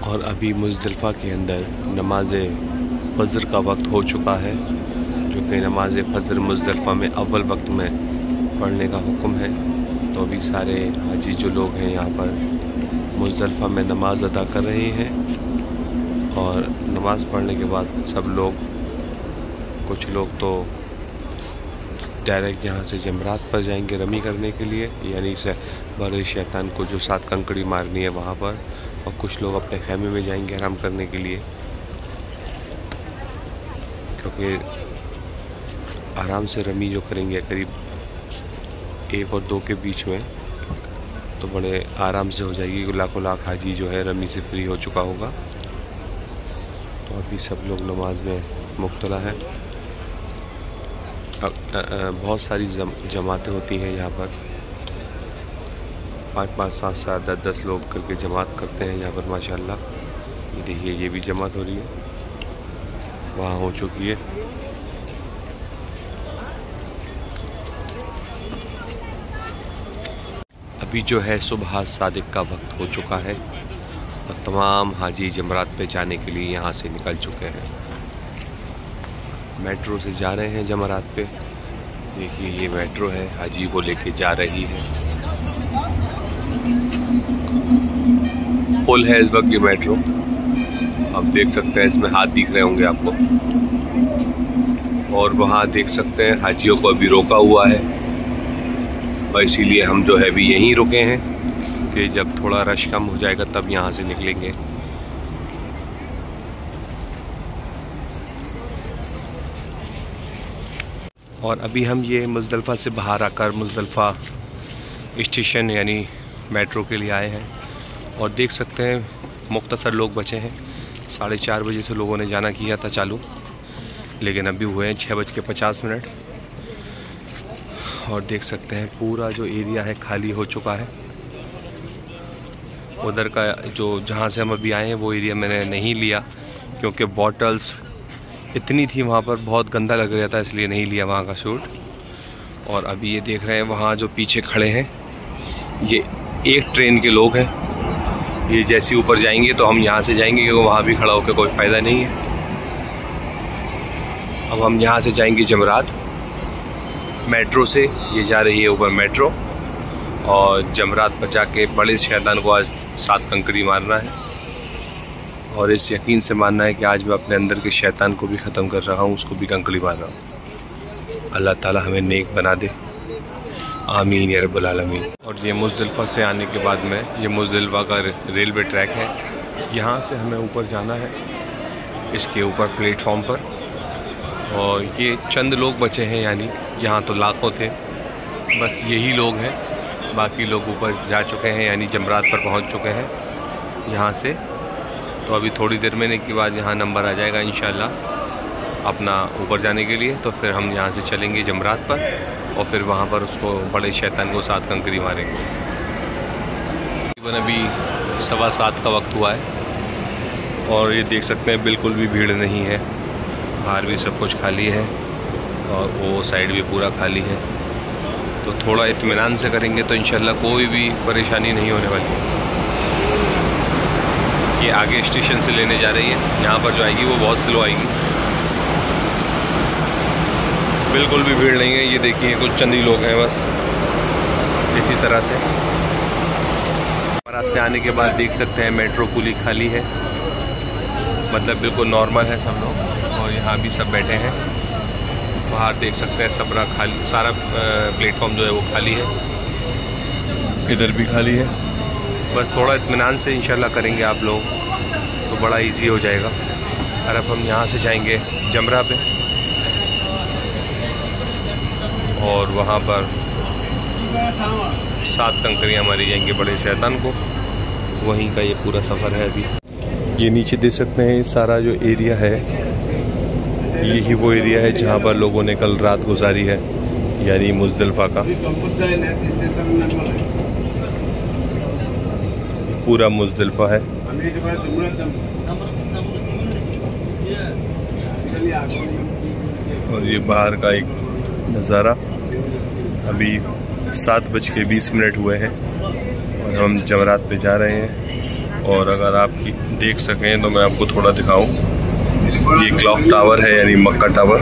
और अभी मुज़दलिफ़ा के अंदर नमाज फ़जर का वक्त हो चुका है, जो कि नमाज फ़जर मुज़दलिफ़ा में अव्वल वक्त में पढ़ने का हुक्म है। तो अभी सारे हाजी जो लोग हैं यहाँ पर मुज़दलिफ़ा में नमाज अदा कर रहे हैं और नमाज़ पढ़ने के बाद सब लोग, कुछ लोग तो डायरेक्ट यहाँ से जमरात पर जाएंगे रमी करने के लिए, यानी बड़े शैतान को जो 7 कंकड़ी मारनी है वहाँ पर, और कुछ लोग अपने खैमे में जाएंगे आराम करने के लिए, क्योंकि आराम से रमी जो करेंगे करीब 1 और 2 के बीच में, तो बड़े आराम से हो जाएगी। लाखों लाख हाजी जो है रमी से फ्री हो चुका होगा। तो अभी सब लोग नमाज में मुब्तला है। बहुत सारी जमातें होती हैं यहाँ पर, 5-5, 7-7, 10-10 लोग करके जमात करते हैं यहाँ पर माशाल्लाह। ये देखिए, ये भी जमात हो रही है, वहाँ हो चुकी है। अभी जो है सुबह सादिक का वक्त हो चुका है और तमाम हाजी जमरात पे जाने के लिए यहाँ से निकल चुके हैं। मेट्रो से जा रहे हैं जमरात पे। देखिए, ये मेट्रो है, हाजी को लेके जा रही है। फुल है इस वक्त ये मेट्रो, आप देख सकते हैं। इसमें हाथ दिख रहे होंगे आपको, और वहाँ देख सकते हैं हाजियों को अभी रोका हुआ है, और इसीलिए हम जो है अभी यहीं रुके हैं कि जब थोड़ा रश कम हो जाएगा तब यहाँ से निकलेंगे। और अभी हम ये मुज़दलिफ़ा से बाहर आकर मुज़दलिफ़ा स्टेशन यानी मेट्रो के लिए आए हैं, और देख सकते हैं मुख्तसर लोग बचे हैं। 4:30 बजे से लोगों ने जाना किया था चालू, लेकिन अभी हुए हैं 6:50। और देख सकते हैं पूरा जो एरिया है खाली हो चुका है। उधर का जो जहाँ से हम अभी आए हैं वो एरिया मैंने नहीं लिया, क्योंकि बॉटल्स इतनी थी वहाँ पर, बहुत गंदा लग रहा था, इसलिए नहीं लिया वहाँ का शूट। और अभी ये देख रहे हैं वहाँ जो पीछे खड़े हैं, ये एक ट्रेन के लोग हैं। ये जैसे ऊपर जाएंगे तो हम यहाँ से जाएंगे, क्योंकि वहाँ भी खड़ा होकर कोई फ़ायदा नहीं है। अब हम यहाँ से जाएंगे जमरात मेट्रो से। ये जा रही है ऊपर मेट्रो, और जमरात पर जाके बड़े शैतान को आज 7 कंकड़ी मारना है, और इस यकीन से मानना है कि आज मैं अपने अंदर के शैतान को भी ख़त्म कर रहा हूँ, उसको भी कंकड़ी मार रहा हूँ। अल्लाह ताला हमें नेक बना दे, आमीन या रब्बुल आलमीन। और ये मुज़दलिफ़ा से आने के बाद में, ये मुज़दलिफ़ा का रेलवे ट्रैक है, यहाँ से हमें ऊपर जाना है इसके ऊपर प्लेटफॉर्म पर। और ये चंद लोग बचे हैं, यानी यहाँ तो लाखों थे, बस यही लोग हैं। बाकी लोग ऊपर जा चुके हैं, यानी जमरात पर पहुँच चुके हैं यहाँ से। तो अभी थोड़ी देर में के बाद यहाँ नंबर आ जाएगा इंशाल्लाह अपना ऊपर जाने के लिए। तो फिर हम यहाँ से चलेंगे जमरात पर, और फिर वहाँ पर उसको बड़े शैतान को 7 कंकड़ी मारेंगे। तकरीबन अभी 7:15 का वक्त हुआ है, और ये देख सकते हैं बिल्कुल भी भीड़ नहीं है। बाहर भी सब कुछ खाली है, और वो साइड भी पूरा खाली है। तो थोड़ा इत्मीनान से करेंगे तो इंशाल्लाह कोई भी परेशानी नहीं होने वाली। ये आगे स्टेशन से लेने जा रही है, यहाँ पर जो आएगी वो बहुत स्लो आएगी, बिल्कुल भी भीड़ नहीं है। ये देखिए कुछ चंद ही लोग हैं बस। इसी तरह से जमरात से आने के बाद देख सकते हैं मेट्रो पूरी खाली है, मतलब बिल्कुल नॉर्मल है सब लोग, और यहाँ भी सब बैठे हैं। बाहर देख सकते हैं सबरा खाली, सारा प्लेटफॉर्म जो है वो खाली है, इधर भी खाली है। बस थोड़ा इत्मीनान से इंशाल्लाह करेंगे आप लोग तो बड़ा इजी हो जाएगा। और अब हम यहाँ से जाएंगे जमरा पे, और वहाँ पर 7 कंकड़ियाँ मारी जाएंगी बड़े शैतान को। वहीं का ये पूरा सफ़र है। अभी ये नीचे देख सकते हैं सारा जो एरिया है, यही वो एरिया है जहाँ पर लोगों ने कल रात गुजारी है, यानी मुज़दलिफ़ा का पूरा मुज़दलिफ़ा है। और ये बाहर का एक नज़ारा। अभी 7:20 हुए हैं और हम जमरात पे जा रहे हैं। और अगर आप देख सकें तो मैं आपको थोड़ा दिखाऊं, ये क्लॉक टावर है यानी मक्का टावर।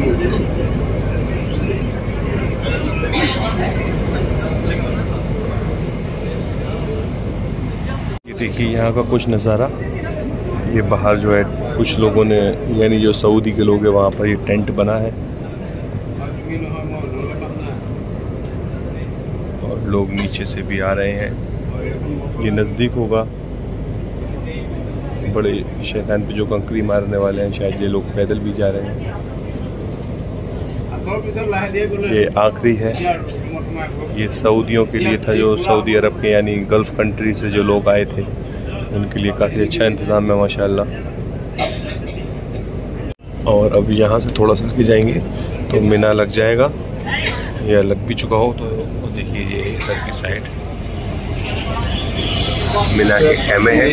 ये देखिए यहाँ का कुछ नज़ारा। ये बाहर जो है कुछ लोगों ने यानी जो सऊदी के लोग हैं वहाँ पर ये टेंट बना है और लोग नीचे से भी आ रहे हैं। ये नज़दीक होगा, बड़े शैतान पे जो कंकरी मारने वाले हैं शायद ये लोग पैदल भी जा रहे हैं। ये आखिरी है, ये सऊदियों के लिए था, जो सऊदी अरब के यानी गल्फ़ कंट्री से जो लोग आए थे उनके लिए काफ़ी अच्छा इंतज़ाम है माशाल्लाह। और अब यहाँ से थोड़ा सा आगे जाएंगे तो मीना लग जाएगा, या लग भी चुका हो तो देखिए ये इधर की साइड मीना के खेमे हैं।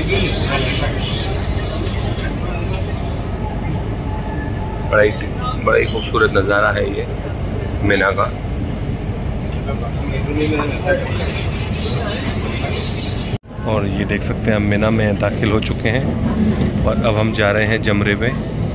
बड़ा ही खूबसूरत नज़ारा है ये मीना का। और ये देख सकते हैं हम मीना में दाखिल हो चुके हैं और अब हम जा रहे हैं जमरे पे।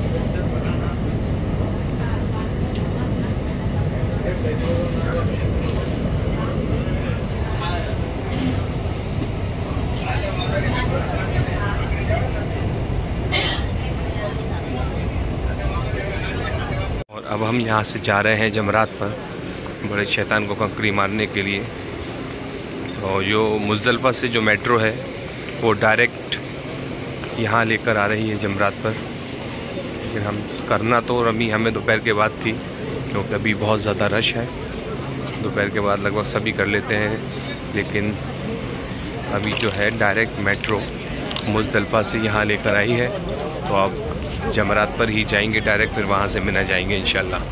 और अब हम यहाँ से जा रहे हैं जमरात पर बड़े शैतान को कंकरी मारने के लिए। और जो मुज़दलिफ़ा से जो मेट्रो है वो डायरेक्ट यहाँ लेकर आ रही है जमरात पर। लेकिन हम करना तो रमी हमें दोपहर के बाद थी, क्योंकि अभी बहुत ज़्यादा रश है। दोपहर के बाद लगभग सभी कर लेते हैं, लेकिन अभी जो है डायरेक्ट मेट्रो मुज़दलिफ़ा से यहाँ लेकर आई है, तो आप जमरात पर ही जाएंगे डायरेक्ट, फिर वहाँ से मिना जाएंगे इंशाल्लाह।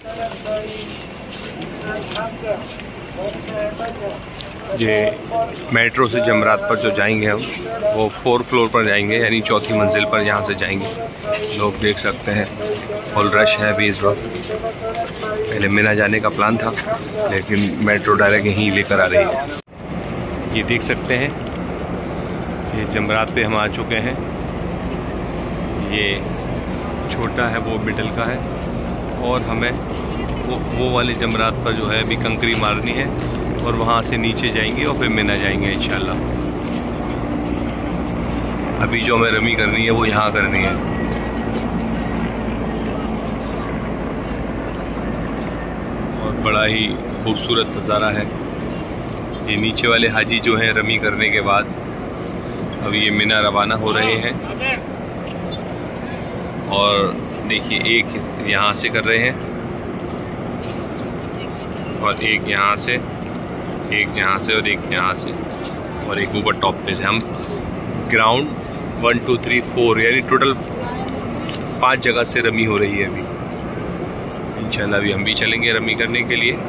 ये मेट्रो से जमरात पर जो जाएंगे हम वो 4 फ्लोर पर जाएंगे, यानी चौथी मंजिल पर यहाँ से जाएंगे। लोग देख सकते हैं फुल रश है अभी इस वक्त। पहले मिना जाने का प्लान था, लेकिन मेट्रो डायरेक्ट यहीं लेकर आ रही है। ये देख सकते हैं ये जमरात पे हम आ चुके हैं। ये छोटा है वो मिडल का है, और हमें वो वाले जमरात पर जो है अभी कंकरी मारनी है और वहाँ से नीचे जाएंगे और फिर मिना जाएंगे इंशाल्लाह। अभी जो हमें रमी करनी है वो यहाँ करनी है। और बड़ा ही खूबसूरत नज़ारा है। ये नीचे वाले हाजी जो हैं रमी करने के बाद अब ये मिना रवाना हो रहे हैं। और देखिए एक यहाँ से कर रहे हैं और एक यहाँ से, एक यहाँ से और एक यहाँ से, और एक ऊपर टॉप पे से। हम ग्राउंड 1 2 3 4 यानी टोटल 5 जगह से रमी हो रही है अभी। इंशाल्लाह अभी हम भी चलेंगे रमी करने के लिए।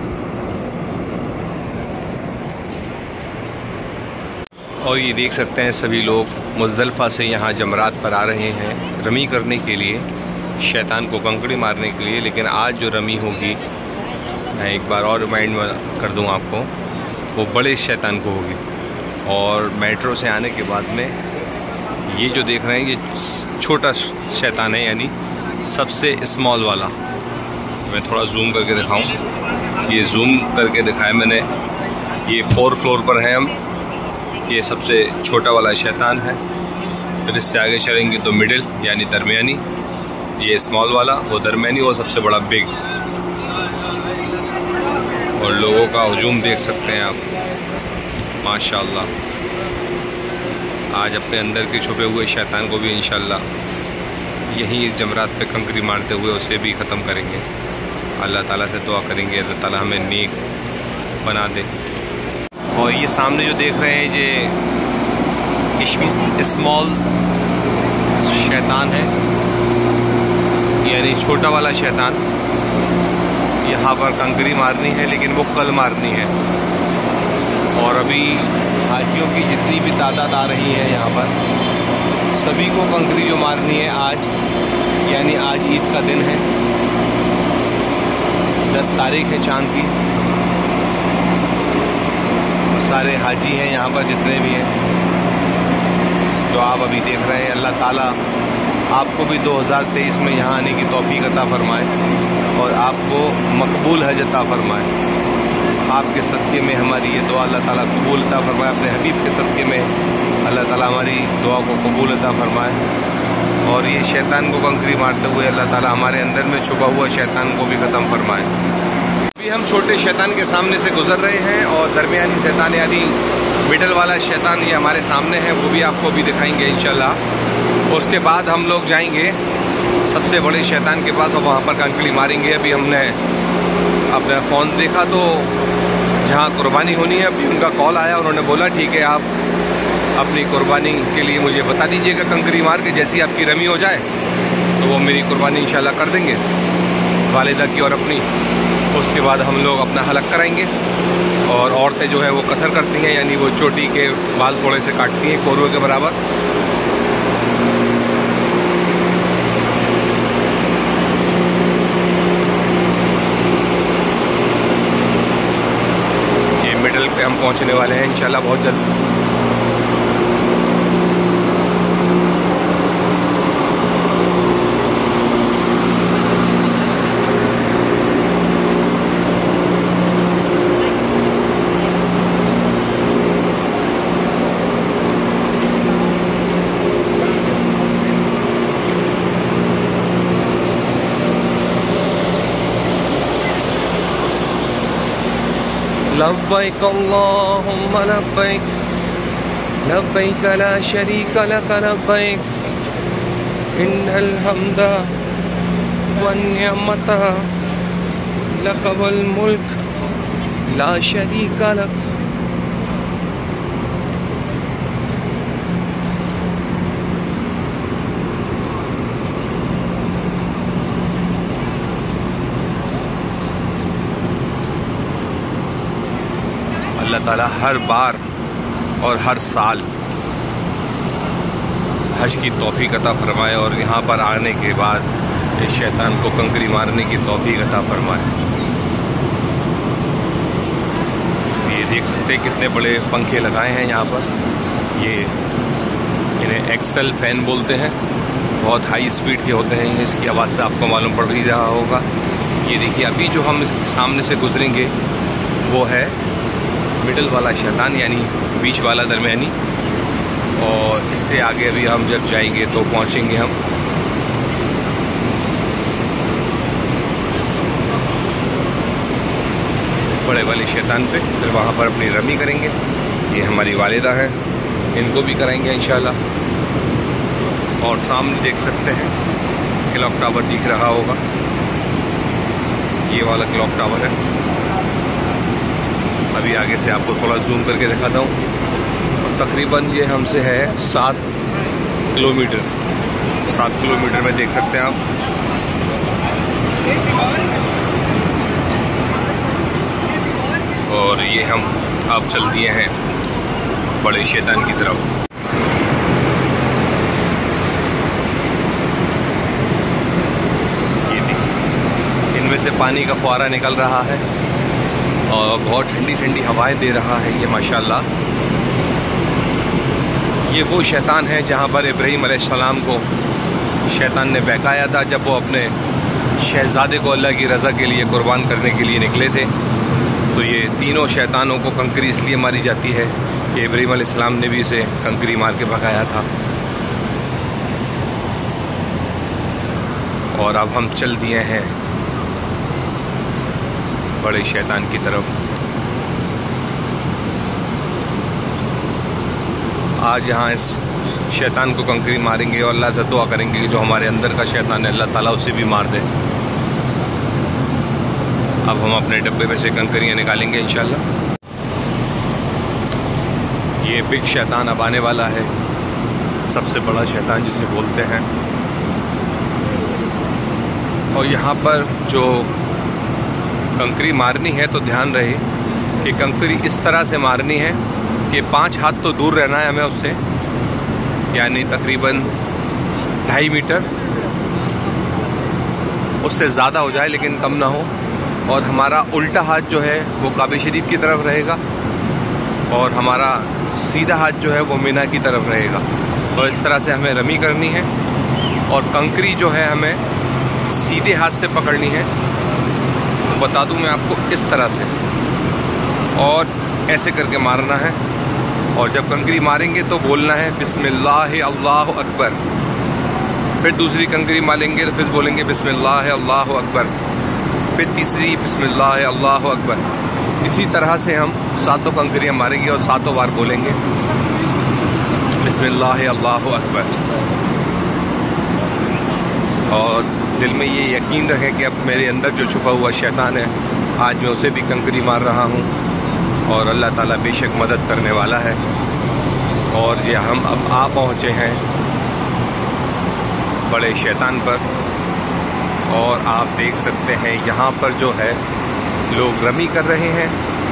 और ये देख सकते हैं सभी लोग मुज़दलिफ़ा से यहाँ जमरात पर आ रहे हैं रमी करने के लिए, शैतान को कंकड़ी मारने के लिए। लेकिन आज जो रमी होगी, मैं एक बार और रिमाइंड कर दूँ आपको, वो बड़े शैतान को होगी। और मेट्रो से आने के बाद में ये जो देख रहे हैं ये छोटा शैतान है, यानी सबसे स्मॉल वाला। मैं थोड़ा जूम करके दिखाऊं, ये जूम करके दिखाया मैंने। ये 4 फ्लोर पर हैं हम। ये सबसे छोटा वाला शैतान है। फिर इससे आगे चलेंगे तो मिडिल यानी दरमियानी, ये स्मॉल वाला, वो दरमियानी, वो सबसे बड़ा बिग। और लोगों का हुजूम देख सकते हैं आप माशाल्लाह। आज अपने अंदर के छुपे हुए शैतान को भी इंशाल्लाह यहीं इस जमरात पे कंकरी मारते हुए उसे भी ख़त्म करेंगे। अल्लाह ताला से दुआ करेंगे अल्लाह ताला हमें नेक बना दे। और ये सामने जो देख रहे हैं ये स्मॉल शैतान है, यानी छोटा वाला शैतान। यहाँ पर कंकरी मारनी है, लेकिन वो कल मारनी है। और अभी हाजियों की जितनी भी तादाद आ रही है यहाँ पर, सभी को कंकरी जो मारनी है आज, यानी आज ईद का दिन है, 10 तारीख है चाँद की। सारे हाजी हैं यहाँ पर जितने भी हैं, आप अभी देख रहे हैं, अल्लाह ताला आपको भी 2023 में यहाँ आने की तौफीक अता फरमाए और आपको मकबूल हज अता फरमाए। आपके सदक़े में हमारी ये दुआ अल्लाह ताला कबूल अता फरमाए। अपने हबीब के सदक़े में अल्लाह ताला हमारी दुआ को कबूल अता फरमाए और ये शैतान को कंकरी मारते हुए अल्लाह ताला हमारे अंदर में छुपा हुआ शैतान को भी ख़त्म फरमाए। अभी हम छोटे शैतान के सामने से गुज़र रहे हैं और दरमियानी शैतान यानी मिडल वाला शैतान ये हमारे सामने है, वो भी आपको भी दिखाएंगे इंशाल्लाह। उसके बाद हम लोग जाएंगे सबसे बड़े शैतान के पास और वहाँ पर कंकड़ी मारेंगे। अभी हमने अपना फ़ोन देखा तो जहाँ कुर्बानी होनी है अभी उनका कॉल आया, उन्होंने बोला ठीक है आप अपनी कुर्बानी के लिए मुझे बता दीजिएगा, कंकरी मार के जैसी आपकी रमी हो जाए तो वो मेरी कुर्बानी इंशाल्लाह कर देंगे वालिदा की और अपनी। उसके बाद हम लोग अपना हलक कराएंगे और औरतें जो है वो कसर करती हैं, यानी वो चोटी के बाल थोड़े से काटती हैं कोरवे के बराबर। ये मिडल पे हम पहुंचने वाले हैं इंशाल्लाह बहुत जल्द। लब्बैक अल्लाहुम्मा लब्बैक लब्बैक ला शरीक लक लब्बैक इन्नल हम्दा वन निअमता लक वल मुल्क ला शरीक लक। अल्लाह ताला हर बार और हर साल हज की तौफीक अता फरमाए और यहाँ पर आने के बाद इस शैतान को कंकरी मारने की तौफीक अता फरमाए। ये देख सकते हैं कितने बड़े पंखे लगाए हैं यहाँ पर। ये इन्हें एक्सेल फ़ैन बोलते हैं, बहुत हाई स्पीड के होते हैं, इसकी आवाज़ से आपको मालूम पड़ ही रहा होगा। ये देखिए अभी जो हम सामने से गुजरेंगे वो है मिडल वाला शैतान यानी बीच वाला दरमियानी, और इससे आगे अभी हम जब जाएंगे तो पहुंचेंगे हम बड़े वाले शैतान पे। फिर वहाँ पर अपनी रमी करेंगे। ये हमारी वालिदा हैं, इनको भी कराएंगे इंशाल्लाह। और सामने देख सकते हैं क्लॉक टावर दिख रहा होगा, ये वाला क्लॉक टावर है। अभी आगे से आपको थोड़ा जूम करके दिखाता हूँ। और तकरीबन ये हमसे है 7 किलोमीटर। 7 किलोमीटर में देख सकते हैं आप। और ये हम अब चल दिए हैं बड़े शैतान की तरफ। ये देखिए इनमें से पानी का फुहारा निकल रहा है और बहुत ठंडी ठंडी हवाएं दे रहा है ये माशाल्लाह। ये वो शैतान है जहाँ पर इब्राहीम अलैहिस्सलाम को शैतान ने बहकाया था जब वो अपने शहज़ादे को अल्लाह की रज़ा के लिए कुर्बान करने के लिए निकले थे। तो ये तीनों शैतानों को कंकरी इसलिए मारी जाती है कि इब्राहीम अलैहिस्सलाम ने भी इसे कंकरी मार के भगाया था। और अब हम चल दिए हैं बड़े शैतान की तरफ। आज यहाँ इस शैतान को कंकरी मारेंगे और अल्लाह से दुआ करेंगे कि जो हमारे अंदर का शैतान है अल्लाह ताला उसे भी मार दे। अब हम अपने डब्बे में से कंकरियाँ निकालेंगे इंशाल्लाह। ये बिग शैतान अब आने वाला है, सबसे बड़ा शैतान जिसे बोलते हैं। और यहाँ पर जो कंकरी मारनी है तो ध्यान रहे कि कंकरी इस तरह से मारनी है कि 5 हाथ तो दूर रहना है हमें उससे, यानी तकरीबन 2.5 मीटर, उससे ज़्यादा हो जाए लेकिन कम ना हो। और हमारा उल्टा हाथ जो है वो काबे शरीफ की तरफ रहेगा और हमारा सीधा हाथ जो है वो मीना की तरफ रहेगा। तो इस तरह से हमें रमी करनी है और कंकरी जो है हमें सीधे हाथ से पकड़नी है। तो बता दूं मैं आपको, इस तरह से और ऐसे करके मारना है। और जब कंकरी मारेंगे तो बोलना है बिस्मिल्लाह अल्लाहु अकबर। फिर दूसरी कंकरी मारेंगे तो फिर बोलेंगे बिस्मिल्लाह अल्लाहु अकबर। फिर तीसरी बिस्मिल्लाह अल्लाहु अकबर। इसी तरह से हम 7 कंकरियाँ मारेंगे और 7 बार बोलेंगे बिस्मिल्लाह अल्लाहु अकबर। और दिल में ये यकीन रहे कि अब मेरे अंदर जो छुपा हुआ शैतान है, आज मैं उसे भी कंकरी मार रहा हूँ और अल्लाह ताला बेशक मदद करने वाला है। और ये हम अब आ पहुँचे हैं बड़े शैतान पर। और आप देख सकते हैं यहाँ पर जो है लोग रमी कर रहे हैं,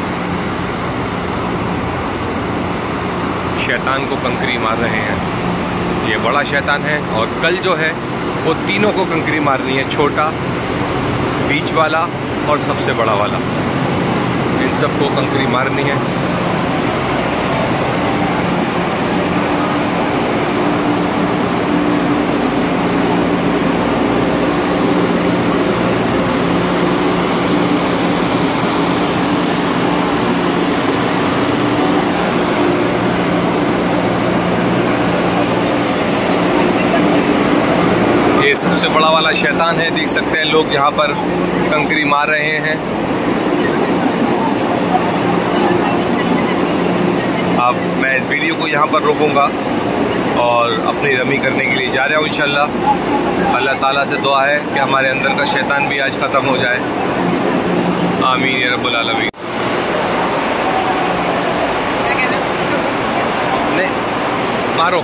शैतान को कंकरी मार रहे हैं। ये बड़ा शैतान है और कल जो है वो तीनों को कंकरी मारनी है, छोटा, बीच वाला और सबसे बड़ा वाला। इन सबको कंकरी मारनी है। ये सबसे बड़ा वाला शैतान है, देख सकते हैं लोग यहाँ पर कंकरी मार रहे हैं। अब मैं इस वीडियो को यहाँ पर रोकूंगा और अपनी रमी करने के लिए जा रहा हूँ इंशाल्लाह। अल्लाह ताला से दुआ है कि हमारे अंदर का शैतान भी आज ख़त्म हो जाए। आमीन या रब्बुल आलमीन। नहीं मारो।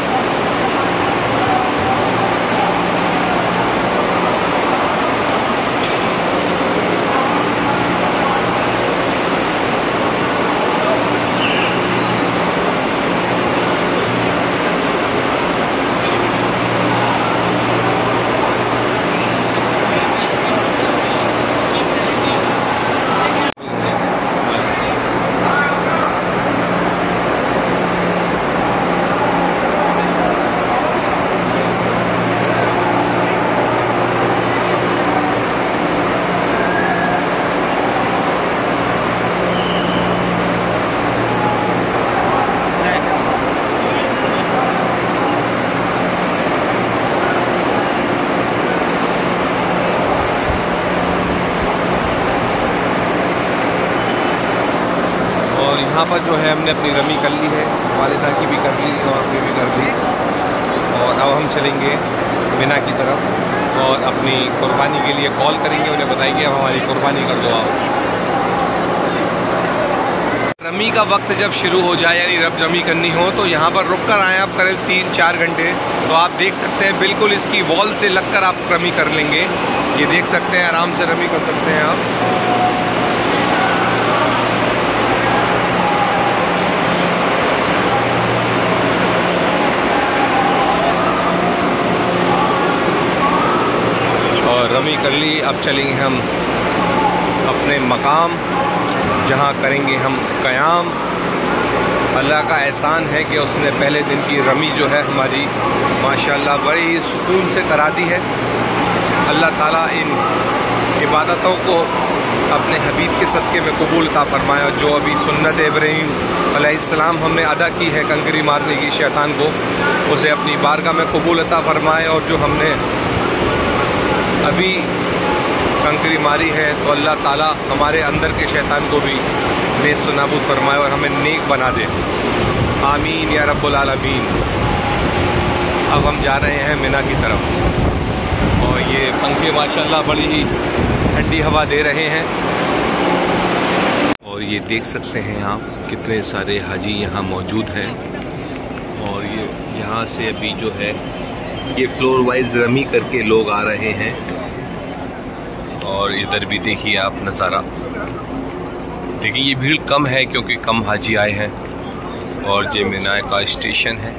यहाँ पर जो है हमने अपनी रमी कर ली है, वालिदा की भी कर ली और अपनी भी कर ली। और अब हम चलेंगे मिना की तरफ और अपनी कुर्बानी के लिए कॉल करेंगे, उन्हें बताएंगे अब हमारी कुर्बानी कर दो आप। रमी का वक्त जब शुरू हो जाए, यानी रब रमी करनी हो, तो यहाँ पर रुक कर आएँ आप करीब 3-4 घंटे। तो आप देख सकते हैं बिल्कुल इसकी वॉल से लगकर आप रमी कर लेंगे। ये देख सकते हैं, आराम से रमी कर सकते हैं आप। रमी कर ली। अब चलेंगे हम अपने मकाम, जहाँ करेंगे हम क़याम। अल्लाह का एहसान है कि उसने पहले दिन की रमी जो है हमारी माशाअल्लाह बड़ी ही सुकून से करा दी है। अल्लाह ताला इन इबादतों को अपने हबीब के सदक़े में कबूल अता फरमाए। और जो अभी सुन्नत इब्राहीम अलैहिस्सलाम हमने अदा की है कंकरी मारने की शैतान को, उसे अपनी बारगाह में कबूल अता फरमाए। और जो हमने अभी कंकरी मारी है, तो अल्लाह ताला हमारे अंदर के शैतान को भी नेस्त नाबूद फरमाए और हमें नेक बना दे। आमीन या रब्बुल आलमीन। अब हम जा रहे हैं मिना की तरफ और ये पंखे माशाल्लाह बड़ी ही ठंडी हवा दे रहे हैं। और ये देख सकते हैं आप कितने सारे हाजी यहाँ मौजूद हैं। और ये यहाँ से अभी जो है ये फ्लोर वाइज रमी करके लोग आ रहे हैं। और इधर भी देखिए आप नज़ारा। देखिए ये भीड़ कम है क्योंकि कम हाजी आए हैं। और ये मिना का स्टेशन है।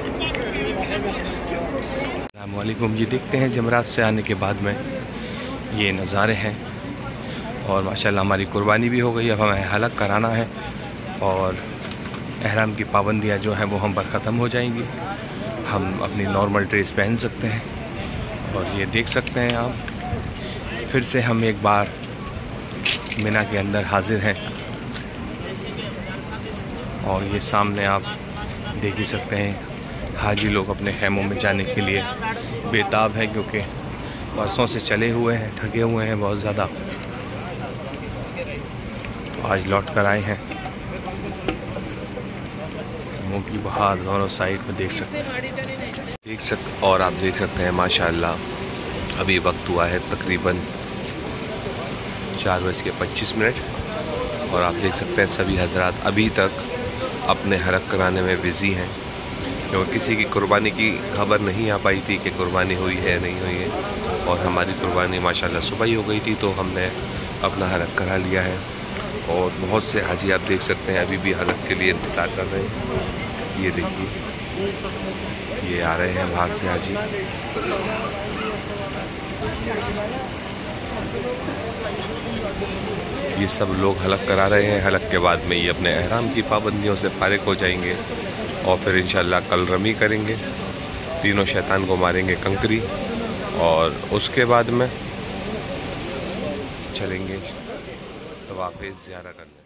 अस्सलामुअलैकुम। ये देखते हैं जमरात से आने के बाद में ये नज़ारे हैं। और माशाल्लाह हमारी कुर्बानी भी हो गई। अब हमें हलक कराना है और एहराम की पाबंदियाँ जो हैं वो हम पर ख़त्म हो जाएंगी। हम अपनी नॉर्मल ड्रेस पहन सकते हैं। और ये देख सकते हैं आप, फिर से हम एक बार मिना के अंदर हाजिर हैं। और ये सामने आप देख ही सकते हैं, हाजी लोग अपने खेमों में जाने के लिए बेताब हैं, क्योंकि बरसों से चले हुए हैं, थके हुए हैं बहुत ज़्यादा। तो आज लौट कर आए हैं। मुँह की बहार दोनों साइड में देख सकते हैं, और आप देख सकते हैं माशाल्लाह अभी वक्त हुआ है तकरीबन 4:25। और आप देख सकते हैं सभी हजरात अभी तक अपने हलक कराने में बिज़ी हैं, क्योंकि किसी की कुर्बानी की खबर नहीं आ पाई थी कि कुर्बानी हुई है नहीं हुई है। और हमारी कुर्बानी माशाल्लाह सुबह ही हो गई थी, तो हमने अपना हलक करा लिया है। और बहुत से हाजी आप देख सकते हैं अभी भी हलक के लिए इंतज़ार कर रहे हैं। ये देखिए, ये आ रहे हैं बाहर से हाजी। ये सब लोग हलक करा रहे हैं। हलक के बाद में ये अपने एहराम की पाबंदियों से फारिग हो जाएंगे और फिर इंशाल्लाह कल रमी करेंगे, तीनों शैतान को मारेंगे कंकरी, और उसके बाद में चलेंगे तवाफ़ ज़ियारत करने।